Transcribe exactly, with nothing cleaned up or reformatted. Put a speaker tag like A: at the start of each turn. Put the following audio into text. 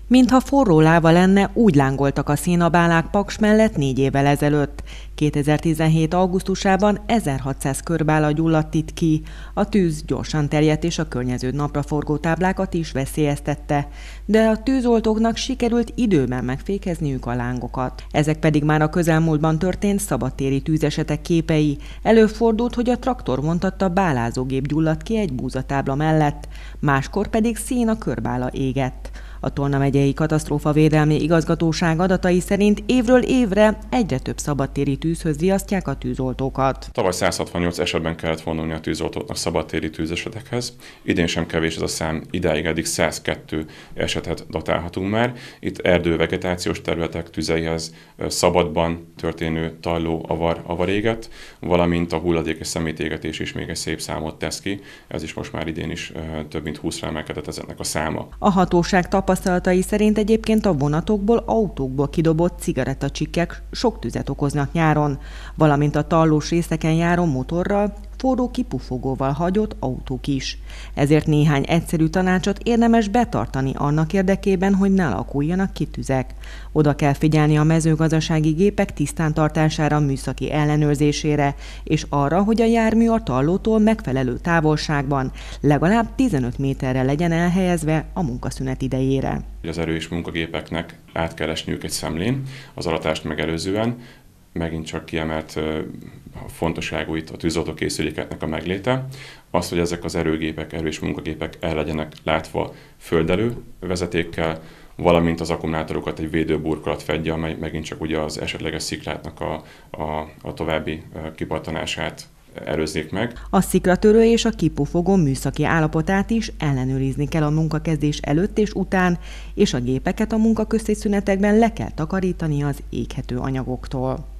A: Mintha forró láva lenne, úgy lángoltak a szénabálák Paks mellett négy évvel ezelőtt. kétezer-tizenhét. augusztusában ezerhatszáz körbála gyulladt itt ki. A tűz gyorsan terjedt és a környező napraforgó táblákat is veszélyeztette. De a tűzoltóknak sikerült időben megfékezniük a lángokat. Ezek pedig már a közelmúltban történt szabadtéri tűzesetek képei. Előfordult, hogy a traktor vontatta bálázógép gyulladt ki egy búzatábla mellett, máskor pedig szén a körbála égett. A Tolna megyei katasztrófavédelmi igazgatóság adatai szerint évről évre egyre több szabadtéri tűzhöz riasztják a tűzoltókat.
B: Tavaly száz hatvannyolc esetben kellett vonulni a tűzoltóknak szabadtéri tűzesetekhez. Idén sem kevés ez a szám, idáig eddig száz kettő esetet datálhatunk már. Itt erdővegetációs területek tüzeihez szabadban történő tajló avar, avaréget, valamint a hulladék és szemétégetés is még egy szép számot tesz ki. Ez is most már idén is több mint húszra emelkedett ezeknek a száma.
A: A hatóság tapasztalatai szerint egyébként a vonatokból, autókból kidobott cigarettacsikkek sok tüzet okoznak nyáron, valamint a tallós részeken járó motorral, forró kipufogóval hagyott autók is. Ezért néhány egyszerű tanácsot érdemes betartani annak érdekében, hogy ne alakuljanak ki tüzek. Oda kell figyelni a mezőgazdasági gépek tisztántartására, műszaki ellenőrzésére, és arra, hogy a jármű a tallótól megfelelő távolságban, legalább tizenöt méterre legyen elhelyezve a munkaszünet idejére.
B: Az erős munkagépeknek át kell esniük egy szemlén, az aratást megelőzően, megint csak kiemelt fontosságú itt a tűzoltókészülékeknek a megléte. Az, hogy ezek az erőgépek, erős munkagépek el legyenek látva földelő vezetékkel, valamint az akkumulátorokat egy védőburkolat fedje, amely megint csak ugye az esetleges sziklátnak a, a, a további kipattanását előzzék meg.
A: A sziklatörő és a kipufogó műszaki állapotát is ellenőrizni kell a munkakezdés előtt és után, és a gépeket a munkaközti szünetekben le kell takarítani az éghető anyagoktól.